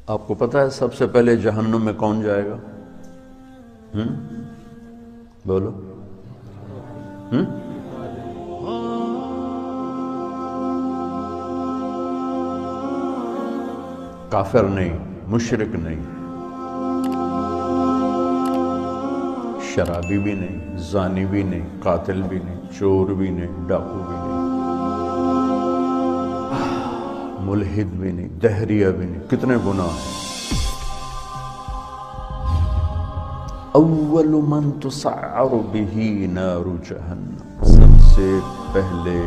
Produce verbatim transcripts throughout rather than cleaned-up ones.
آپ کو پتہ ہے سب سے پہلے جہنم میں کون جائے گا؟ ہم؟ بولو ہم؟ کافر نہیں، مشرک نہیں، شرابی بھی نہیں، زانی بھی نہیں، قاتل بھی نہیں، چور بھی نہیں، ڈاکو بھی نہیں، ملحد بھی نہیں، دہریہ بھی نہیں، کتنے گناہ ہیں۔ اول من تسعر به نار جہنم، سب سے پہلے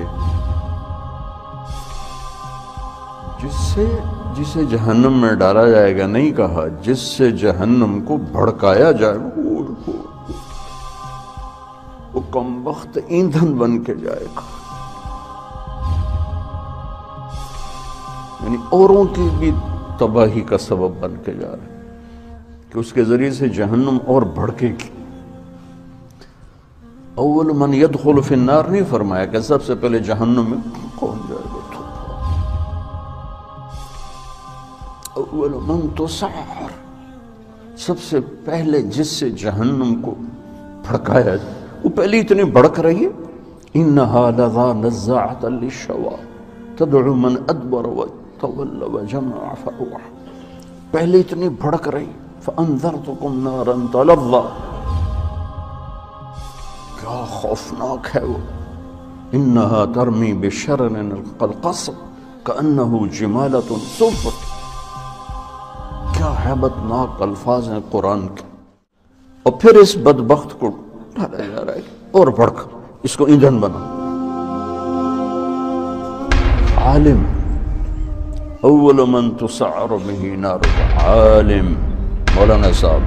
جس سے جسے جہنم میں ڈالا جائے گا، نہیں کہا جس سے جہنم کو بھڑکایا جائے گا، وہ کم وقت ایندھن بن کے جائے گا، یعنی اوروں کی بھی تباہی کا سبب بن کے جا رہا ہے کہ اس کے ذریعے سے جہنم اور بھڑکے گی۔ اول من يدخل فی النار نہیں فرمایا کہ سب سے پہلے جہنم میں کون جائے گا۔ اول من تسعر، سب سے پہلے جس سے جہنم کو بھڑکایا جائے، وہ پہلے اتنی بھڑک رہی ہے۔ انہا لظی نزاعۃ للشویٰ تدعو من ادبر وتولى وجمع فأوعى، پہلے اتنی بھڑک رہی۔ فانذرتکم نارا تلظی، کیا خوفناک ہے وہ۔ انہا ترمی بشرر کالقصر کأنہ جمالۃ صفر، کیا ہیبت ناک الفاظ ہیں قرآن کے۔ اور پھر اس بدبخت کو ڈالا جا رہا ہے اور بھڑک، اس کو ایندھن بنا۔ عالم، اول من تسعر به نار، عالم مولانا صاحب۔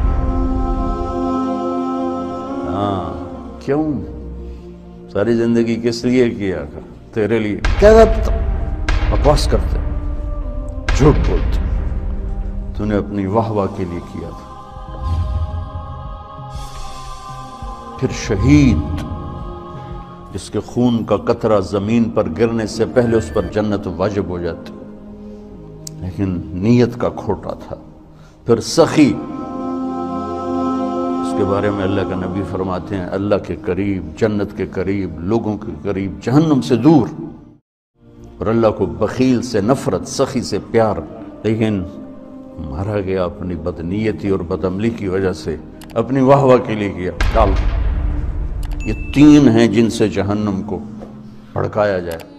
ہاں کیوں؟ ساری زندگی کس لیے کیا کر؟ تیرے لیے۔ کیا بکواس کرتے، جھوٹ بولتے، تو نے اپنی واہ واہ کے لیے کیا تھا۔ پھر شہید، جس کے خون کا قطرہ زمین پر گرنے سے پہلے اس پر جنت واجب ہو جاتی، لیکن نیت کا کھوٹا تھا۔ پھر سخی، اس کے بارے میں اللہ کا نبی فرماتے ہیں اللہ کے قریب، جنت کے قریب، لوگوں کے قریب، جہنم سے دور، اور اللہ کو بخیل سے نفرت، سخی سے پیار، لیکن مارا گیا اپنی بدنیتی اور بدعملی کی وجہ سے، اپنی واہ واہ کے لیے کیا۔ ڈال، یہ تین ہیں جن سے جہنم کو بھڑکایا جائے۔